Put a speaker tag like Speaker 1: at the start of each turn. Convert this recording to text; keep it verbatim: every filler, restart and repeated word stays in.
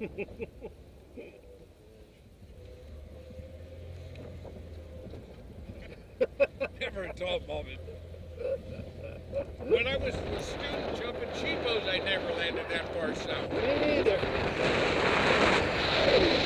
Speaker 1: Never a dull moment. When I was a student jumping cheapos, I never landed that far south.
Speaker 2: Me neither.